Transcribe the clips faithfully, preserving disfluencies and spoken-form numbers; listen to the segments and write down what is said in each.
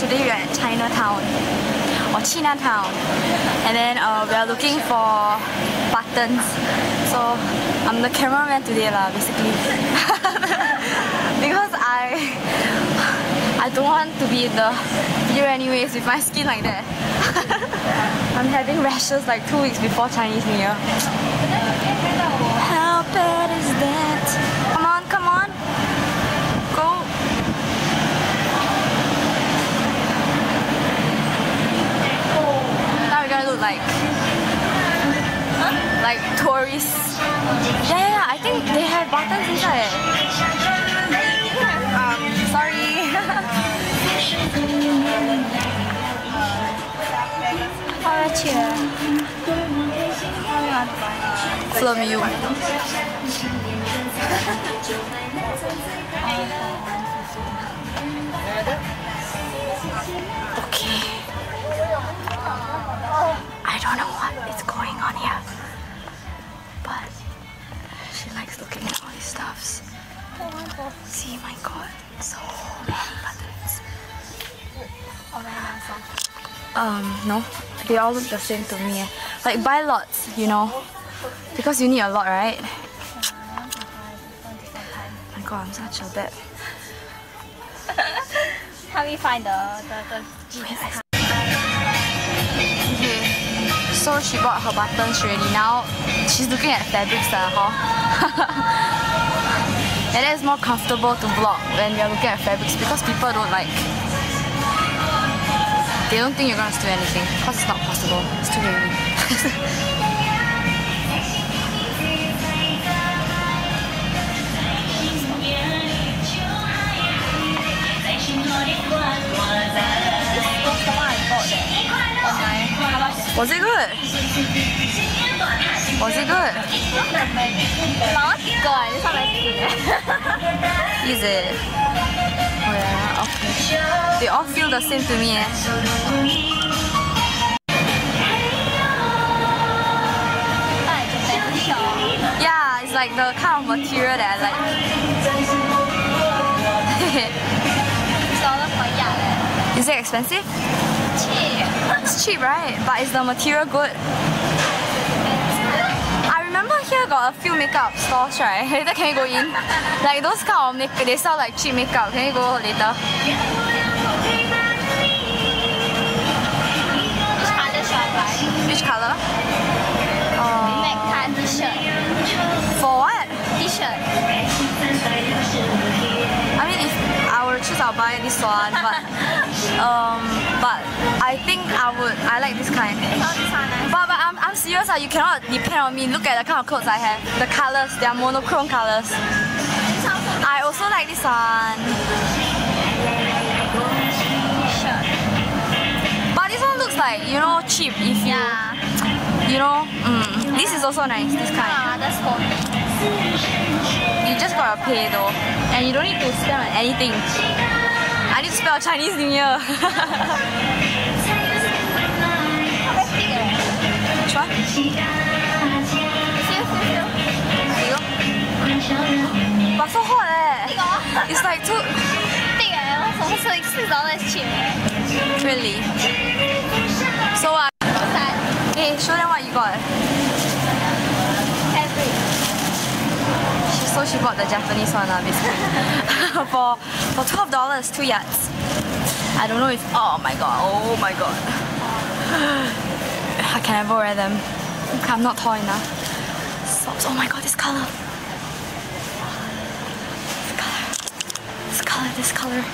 today we are at Chinatown or Chinetown, and then uh, we are looking for buttons. So I'm the cameraman today lah, basically. Because I I don't want to be in the video anyways with my skin like that. I'm having rashes like two weeks before Chinese New Year. How bad is that? Come on, come on. Go. Now we're gonna look like huh? like tourists. Yeah, yeah, yeah, I think they have buttons inside. Um, sorry. How about you? Film you. Okay. I don't know what is going on here, but she likes looking at all these stuffs. See, my God, so many buttons. Um, no, they all look the same to me. Like buy lots, you know, because you need a lot, right? Oh my God, I'm such a bad. Help me find the the the G P S. Okay, so she bought her buttons already. Now she's looking at fabrics, uh, huh? And it's more comfortable to vlog when you're looking at fabrics because people don't like. They don't think you're gonna steal anything because it's not possible. It's too heavy. Was it good? Was it good? Is it? Oh yeah, okay. They all feel the same to me. Eh? Yeah, it's like the kind of material that I like. Is it expensive? Cheap. It's cheap, right? But is the material good? I remember here got a few makeup stores, right? Later can we go in? Like those kind of makeup, they sell like cheap makeup. Can we go later? Which color? Oh. Mac t-shirt. For what? T-shirt. I mean, if I were to choose, I'll buy this one. But um, but I think I would. I like this kind. But but I'm I'm serious. Uh, you cannot depend on me. Look at the kind of clothes I have. The colors, they are monochrome colors. I also like this one. But this one looks like, you know, cheap. If you, Yeah. you know, mm, this is also nice. This kind. Ah, that's cool. You just gotta pay though, and you don't need to spend on anything. I need to spend on Chinese New Year. Which one? But so hot eh! It's like too... six dollars cheap. Really? So uh, hey, show them what you got. She, so she bought the Japanese one uh, basically. for for twelve dollars, two yards. I don't know if, oh my god, oh my god. I can never wear them. I'm not tall enough. Socks, oh my god, this color. This color. This color, this color.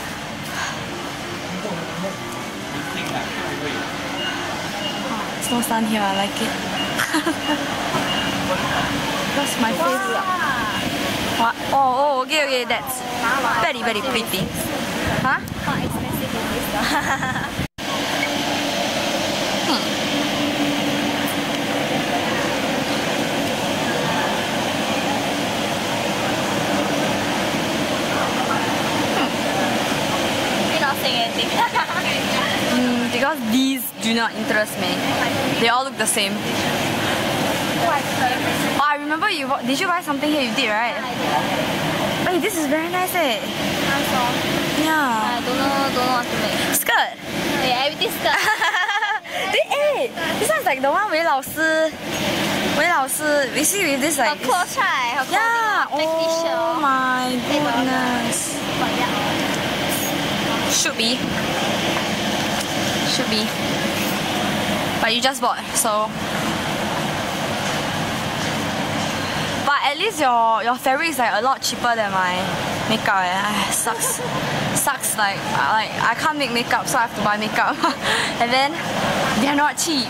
Oh, there's no sun here, I like it. That's my favorite. What? Oh, oh, okay, okay, that's very, very pretty. Huh? How expensive is this though? mm, because these do not interest me. They all look the same. Oh, I remember you did you buy something here? You did, right? Wait, this is very nice eh. Yeah. I don't know, don't know what to make. Skirt. Yeah, everything skirt. This, hey, this one's like the one with 老师. With 老师, we see with this Her like. clothes, right? Her Yeah. clothing, black t-shirt. Oh my goodness. But yeah. Should be. Should be. But you just bought, so. But at least your your fabric is like a lot cheaper than my makeup. Eh. Ay, sucks. Sucks like like I can't make makeup, so I have to buy makeup. And then they're not cheap.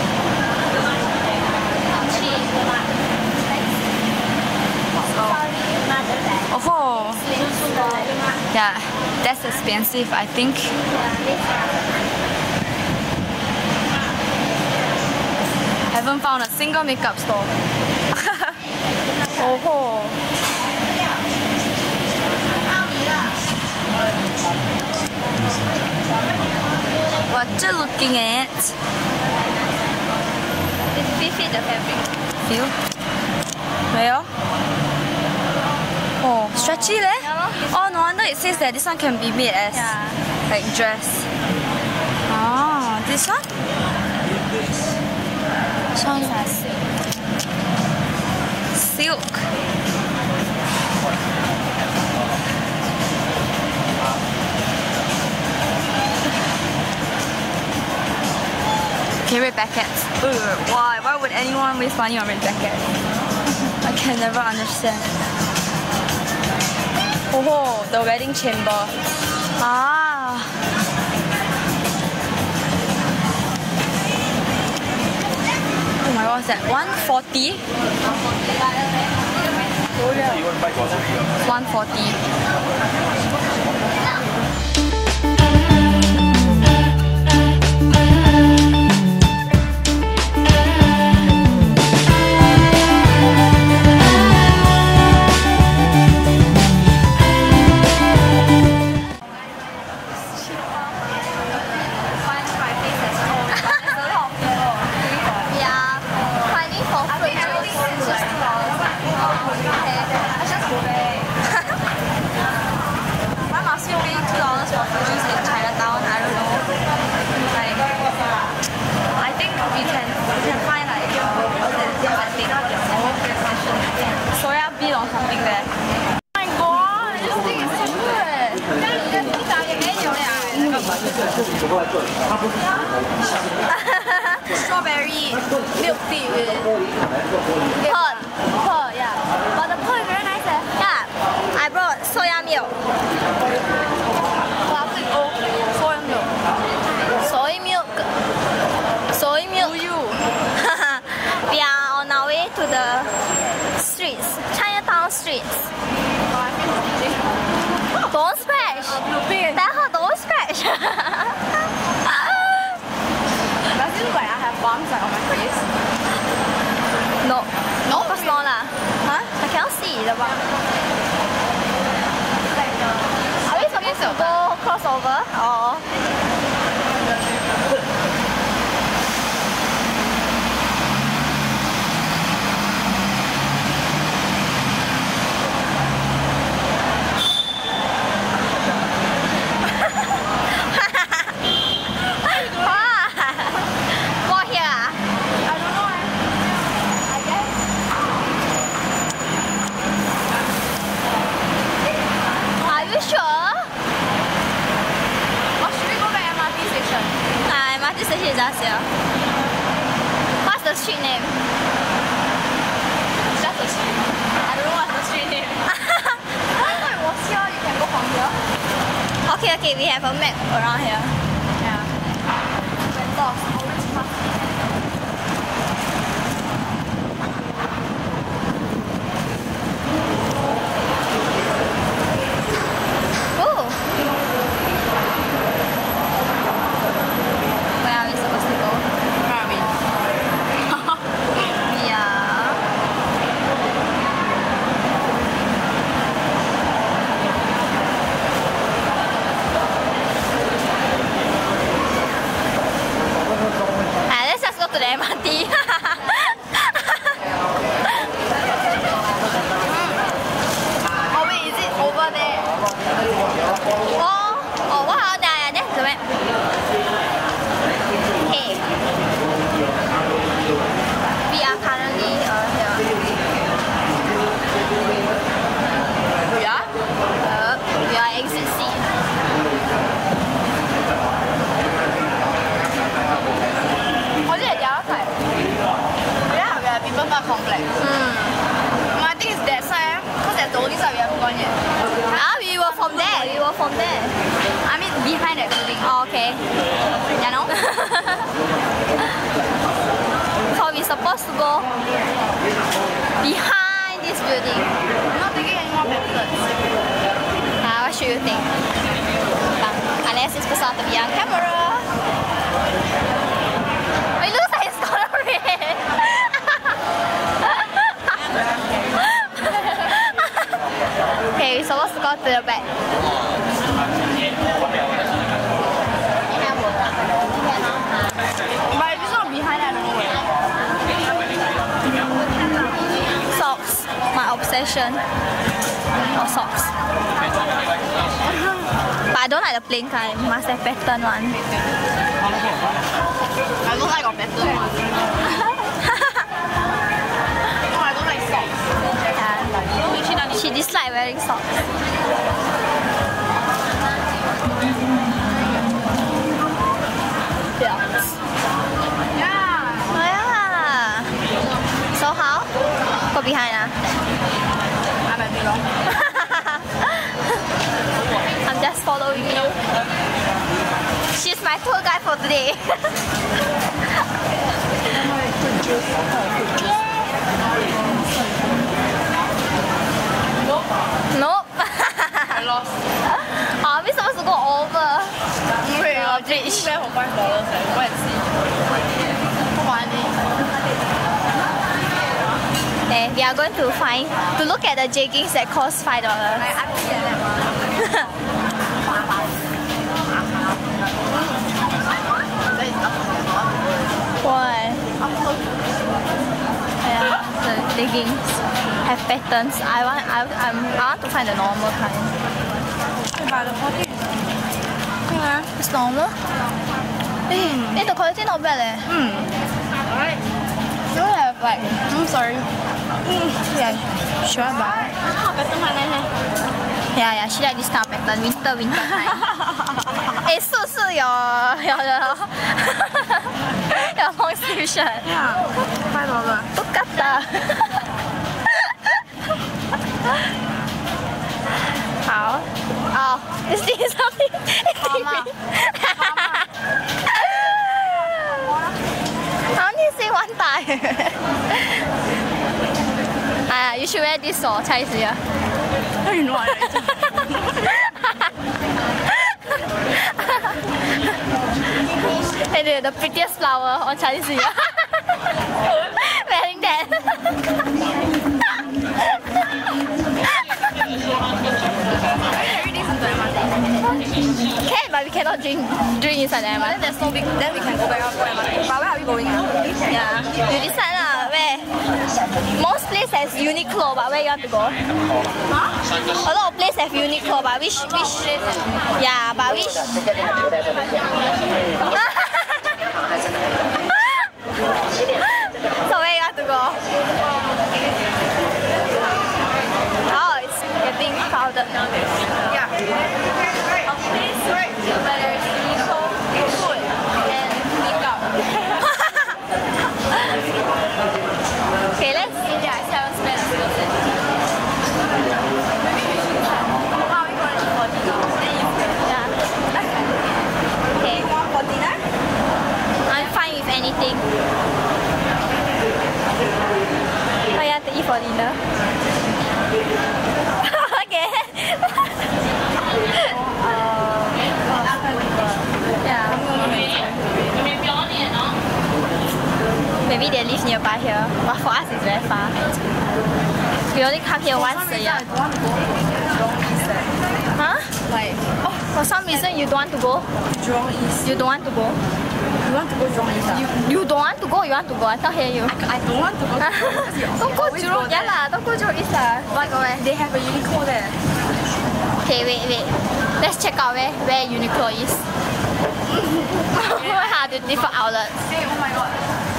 Not cheap. So, oh, yeah, that's expensive, I think. Haven't found a single makeup store. Oh. What you looking at? It's fit the fabric. Feel? Where? Oh, stretchy leh? Yeah, Oh, no wonder it says that this one can be made as Yeah. like dress. Oh, this one? This one is silk. Okay, red packets. Ugh, why? Why would anyone waste money on red packets? I can never understand. Oh, the wedding chamber. Ah. Oh my god, what's that? one forty? one forty. Yeah. Finding for free just just two dollars. Okay. I just go back. Why must you pay two dollars for fruit juice in Chinatown? I don't know. Like, I think we can we can find like soya bean or something there. Oh my god, this thing is so good. Strawberry milk tea with Pearl. Pearl, yeah. but the pearl is very nice eh. Yeah. I brought soya milk. Plastic oh, soya milk. Soy milk. Soy milk. Do you? We are on our way to the streets. Chinatown streets. Don't scratch. Tell her don't scratch. Does it look like I have bumps like on my face? No. No, of course not lah. Huh? I cannot see the bump. Are we supposed to go crossover? Or? Walk here ah? I don't know eh. I guess. Are you sure? Or should we go back M R T station? Ah, M R T station is just here. What's the street name? It's just a street. I don't know what's the street name. I thought it was here. You can go from here. Okay, okay, we have a map around here. Yeah. When dogs always pass. Oh. Where are we supposed to go? Where are we? Yeah. not complex. Hmm. No, I think it's that side, because that's the only side we haven't gone yet. Ah, we were from there. We were from there. I mean, behind that building. Oh, okay. You know? So we're supposed to go behind this building. I'm not taking any more pamphlets. Ah, what should you think? Unless it's supposed to be on camera. It looks like it's gonna rain. Okay, we're supposed to go to the back. But if it's not behind, I don't know where. Socks, my obsession. Or socks. But I don't like the plain kind. Must have pattern one. I don't like your pattern one. No, I don't like socks. Yeah. She dislikes wearing socks. Belts. Yeah. Oh yeah. So how? Go behind ah. I'm at below. I'm just following you. She's my tour guide for today. Nope. I lost. Are we supposed to go over? Wait, the I'll bridge? just wear for five dollars and go and see. Funny. Okay, we are going to find to look at the jeggings that cost five dollars. I I see that Why? Yeah, the leggings have patterns. I want, I, I'm, I want to find the normal kind. But the quality is Yeah, it's normal. Mm. Eh, the quality not bad eh. Mm. Alright. You have like, I'm sorry. Mm. Yeah, should I buy? Oh, better one eh. Yeah, yeah, she like this kind of pattern, winter, winter time. Eh, so so your your your your long sleeve shirt. Yeah, five dollars. 똑같다. How? Oh, is this something? Mama. I only say one time. Ah, you should wear this for Chinese New Year. How you know I like it? And the, the prettiest flower on Chinese New Year. Wearing that. Can, but we cannot drink drink inside the M R T. Then there's no big, then we can go back up to M R T. But where are we going now? Yeah, you decide lah. Where? Most place has Uniqlo, but where you want to go? Huh? A lot of place have Uniqlo, but which which? Yeah, but which? So where you want to go? Oh, it's getting crowded. Yeah. Right. This right. Where there's Uniqlo, food, and makeup. Okay, let's. Yeah, I haven't spent a single cent. How are we going to eat for dinner? Then you Yeah. Okay. you want for dinner? I'm fine with anything. What you want to eat for dinner? Okay. Yeah. Maybe they live nearby here, but for us it's very far. We only come here once a year. I don't want to go Jurong East. Huh? Like, oh, For some reason you don't want to go? Jurong East. You don't want to go? You want to go Jurong East? You, you don't want to go? You want to go? I can't hear you. I don't want to go Jurong East. Don't go Jurong. Yeah lah, don't go Jurong East lah. Why go where? They have a Uniqlo there. Okay, wait, wait. Let's check out where, where Uniqlo is. Where are the different outlets? Hey, oh my god.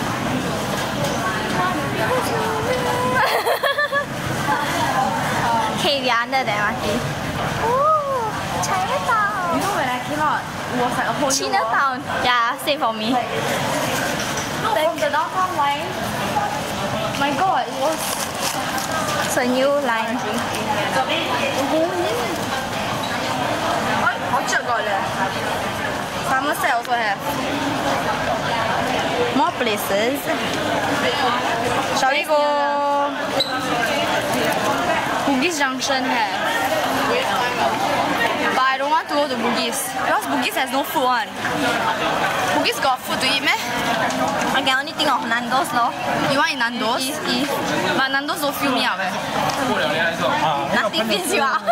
Okay, we are under the M R T. Oh, Chinatown. You know when I came out, it was like a whole new world. Chinatown. Yeah, same for me. No, from the downtown line, My God, it was It's a new line. Orchard got it. Somerset also have. More places. Shall we go? Bugis Junction have. But I don't want to go to Bugis because Bugis has no food one. Bugis got food to eat meh? I can only think of Nando's no. You want in Nando's? East, East. But Nando's don't fill me up eh. Nothing fills you up.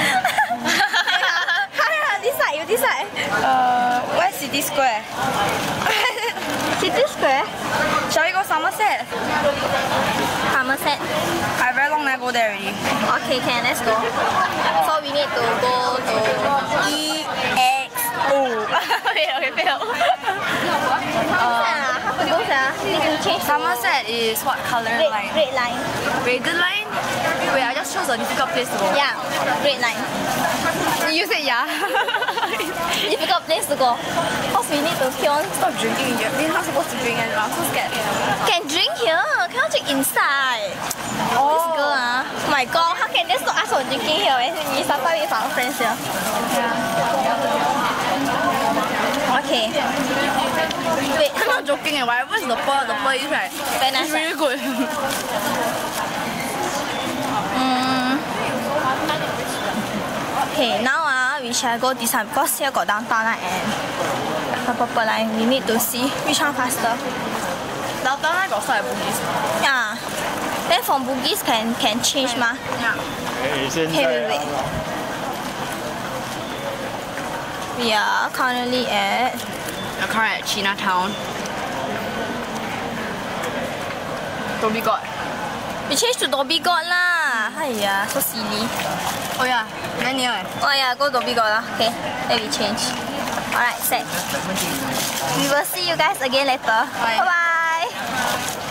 This side, you this side. Uh, where's City Square? City Square. Shall we go Somerset? Somerset. I very long never go there already. Okay, can let's go. So we need to go to E X O. Okay, okay, fail. uh, how to go sir? Need to change. Somerset is what color Red, line? red line. Red line? Wait, I just chose a difficult place to go. Yeah, red line. You said yeah. Difficult place to go. Cause we need to keep on. Stop drinking here. We're not supposed to drink anymore. I'm so scared. Can drink here, cannot drink inside. Oh. This girl ah, oh my god, how can they stop us from drinking here when we started with our friends here? Yeah. Okay. Wait, I'm not joking. Eh. Whatever is the pearl, the pearl is right. very nice. It's really good. Mm. Okay, now ah, we shall go this one because here got downtown line and the purple line. We need to see which one faster. Downtown line got start at Bugis. Yeah. Then from Bugis can can change ma. Yeah. Okay, wait, wait. We are currently at You're currently at Chinetown. Dhoby Ghaut. we change to Dhoby Ghaut lah. Hiya, so silly. Oh yeah, very near eh. Oh yeah, go Dhoby Ghaut lah. Okay, then we change. Alright, set. We will see you guys again later. Bye. Bye bye.